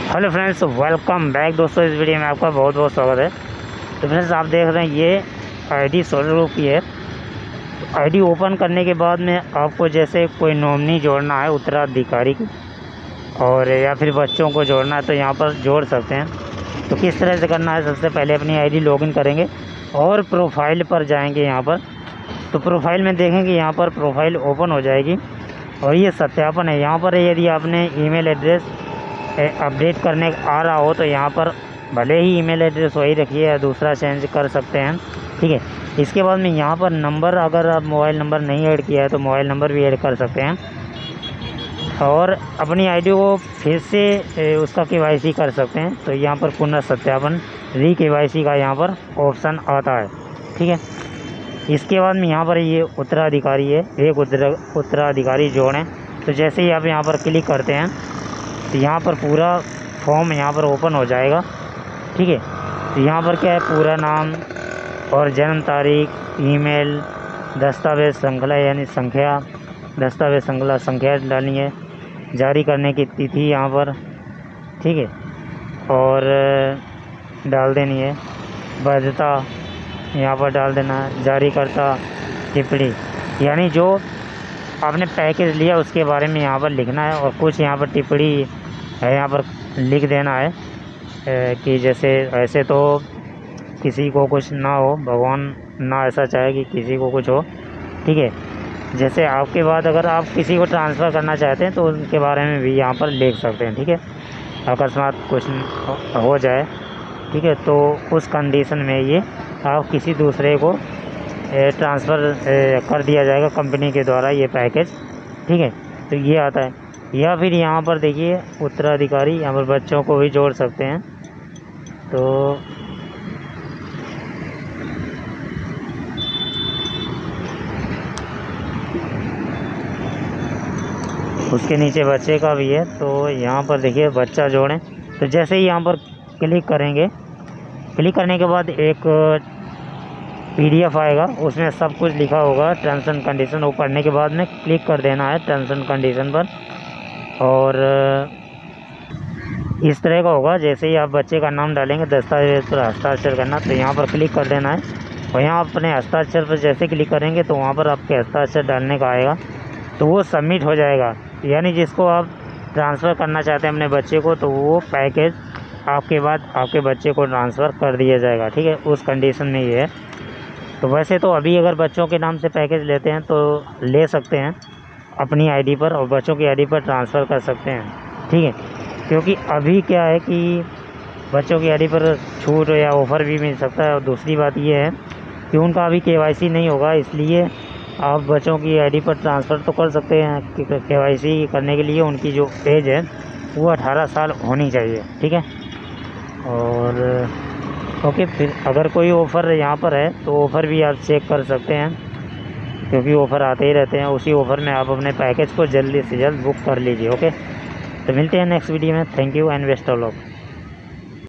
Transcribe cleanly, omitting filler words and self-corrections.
Hello friends, welcome back दोस्तों। इस video में आपका बहुत बहुत स्वागत है। तो फ्रेंड्स, आप देख रहे हैं ये आईडी सोलर ग्रुप की है। आईडी ओपन करने के बाद में आपको जैसे कोई नॉमिनी जोड़ना है उत्तराधिकारी की, और या फिर बच्चों को जोड़ना है तो यहाँ पर जोड़ सकते हैं। तो किस तरह से करना है, सबसे पहले अपनी आईडी लॉगिन करेंगे और प्रोफाइल पर जाएंगे। यहाँ पर तो प्रोफाइल में देखेंगे, यहाँ पर प्रोफाइल ओपन हो जाएगी और ये सत्यापन है। यहाँ पर यदि आपने ईमेल एड्रेस अपडेट करने आ रहा हो तो यहाँ पर भले ही ईमेल एड्रेस वही रखिए या दूसरा चेंज कर सकते हैं, ठीक है। इसके बाद में यहाँ पर नंबर, अगर आप मोबाइल नंबर नहीं ऐड किया है तो मोबाइल नंबर भी ऐड कर सकते हैं और अपनी आईडी को फिर से उसका केवाईसी कर सकते हैं। तो यहाँ पर पुनः सत्यापन री केवाईसी का यहाँ पर ऑप्शन आता है, ठीक है। इसके बाद में यहाँ पर ये उत्तराधिकारी है, एक उत्तराधिकारी जोड़ें। तो जैसे ही आप यहाँ पर क्लिक करते हैं तो यहाँ पर पूरा फॉर्म यहाँ पर ओपन हो जाएगा, ठीक है। तो यहाँ पर क्या है, पूरा नाम और जन्म तारीख, ईमेल, दस्तावेज़ श्रृंखला यानी संख्या, दस्तावेज़ श्रृंखला संख्या डालनी है, जारी करने की तिथि यहाँ पर, ठीक है, और डाल देनी है, वैधता यहाँ पर डाल देना है, जारीकर्ता टिप्पणी यानी जो आपने पैकेज लिया उसके बारे में यहाँ पर लिखना है और कुछ यहाँ पर टिप्पणी है यहाँ पर लिख देना है कि जैसे ऐसे तो किसी को कुछ ना हो, भगवान ना ऐसा चाहे कि किसी को कुछ हो, ठीक है। जैसे आपके बाद अगर आप किसी को ट्रांसफ़र करना चाहते हैं तो उनके बारे में भी यहाँ पर लिख सकते हैं, ठीक है। अकस्मात कुछ हो जाए, ठीक है, तो उस कंडीशन में ये आप किसी दूसरे को ट्रांसफ़र कर दिया जाएगा कंपनी के द्वारा ये पैकेज, ठीक है। तो ये आता है। या फिर यहाँ पर देखिए उत्तराधिकारी, यहाँ पर बच्चों को भी जोड़ सकते हैं। तो उसके नीचे बच्चे का भी है, तो यहाँ पर देखिए बच्चा जोड़ें। तो जैसे ही यहाँ पर क्लिक करेंगे, क्लिक करने के बाद एक PDF आएगा, उसमें सब कुछ लिखा होगा, टर्म्स एंड कंडीशन। वो पढ़ने के बाद में क्लिक कर देना है टर्म्स एंड कंडीशन पर और इस तरह का होगा। जैसे ही आप बच्चे का नाम डालेंगे, दस्तावेज पर हस्ताक्षर करना, तो यहाँ पर क्लिक कर देना है और यहाँ अपने हस्ताक्षर पर जैसे क्लिक करेंगे तो वहाँ पर आपके हस्ताक्षर डालने का आएगा, तो वो सबमिट हो जाएगा। यानी जिसको आप ट्रांसफ़र करना चाहते हैं अपने बच्चे को, तो वो पैकेज आपके बाद आपके बच्चे को ट्रांसफ़र कर दिया जाएगा, ठीक है। उस कंडीशन में ये है। तो वैसे तो अभी अगर बच्चों के नाम से पैकेज लेते हैं तो ले सकते हैं अपनी आईडी पर और बच्चों की आईडी पर ट्रांसफ़र कर सकते हैं, ठीक है। क्योंकि अभी क्या है कि बच्चों की आईडी पर छूट या ऑफ़र भी मिल सकता है। और दूसरी बात ये है कि उनका अभी KYC नहीं होगा, इसलिए आप बच्चों की आईडी पर ट्रांसफ़र तो कर सकते हैं कि KYC करने के लिए उनकी जो एज है वो 18 साल होनी चाहिए, ठीक है। और ओके, फिर अगर कोई ऑफ़र यहाँ पर है तो ऑफ़र भी आप चेक कर सकते हैं, क्योंकि ऑफ़र आते ही रहते हैं। उसी ऑफ़र में आप अपने पैकेज को जल्दी से जल्द बुक कर लीजिए, ओके। तो मिलते हैं नेक्स्ट वीडियो में। Thank you and best of luck.